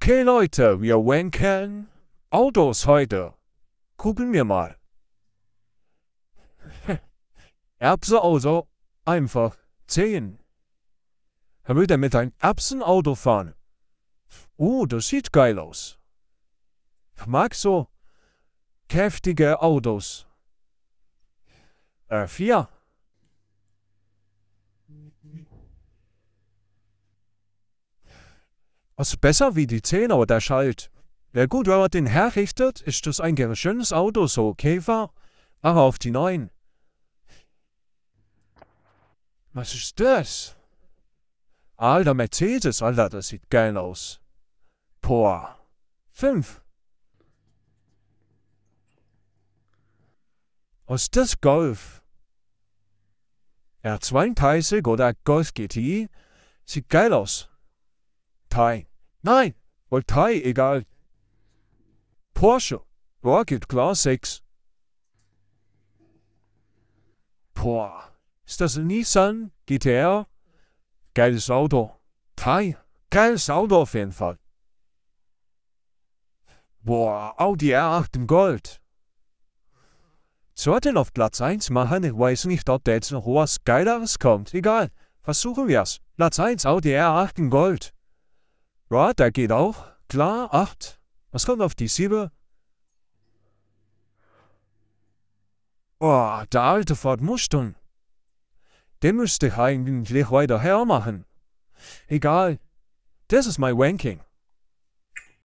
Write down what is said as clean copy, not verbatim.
Okay Leute, wir ranken Autos heute. Gucken wir mal. Erbsenauto, einfach 10. Er will damit ein Erbsenauto fahren. Das sieht geil aus. Ich mag so kräftige Autos. 4. Was besser wie die 10, aber der Schalt. Ja gut, wenn man den herrichtet, ist das ein schönes Auto, so Käfer. Aber auf die 9. Was ist das? Alter Mercedes, Alter, das sieht geil aus. Boah. 5. Was ist das Golf? R32 oder Golf GTI? Sieht geil aus. Thai. Nein, wohl Thai, egal. Porsche. Boah, geht klar, 6. Boah. Ist das ein Nissan GTR? Geiles Auto. Thai. Geiles Auto auf jeden Fall. Boah, Audi R8 in Gold. Sollten auf Platz 1 machen, ich weiß nicht, ob da jetzt noch was Geileres kommt. Egal, versuchen wir's. Platz 1, Audi R8 in Gold. Ja, der geht auch. Klar, 8. Was kommt auf die 7? Boah, der alte Ford Mustang. Den müsste ich eigentlich weiter hermachen. Egal. Das ist mein Ranking.